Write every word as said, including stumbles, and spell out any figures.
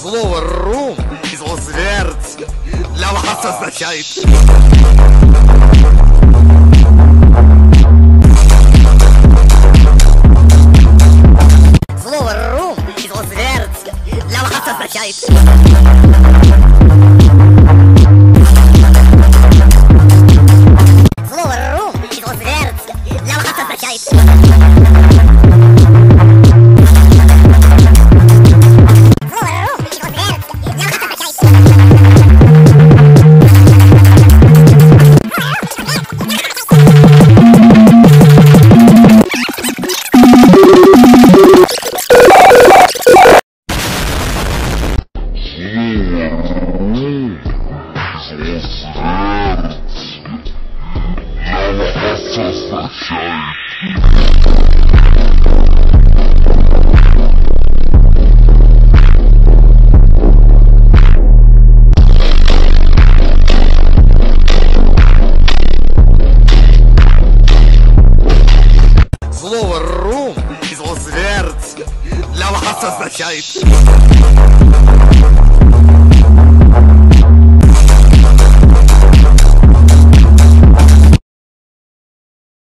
Слово «рум» и слово «смерть» для вас означает. Слово «рум» и слово «смерть» для вас означает. Слово «рум» и слово «смерть» для вас означает. Слово «рум» и слово «смерть» для вас означает.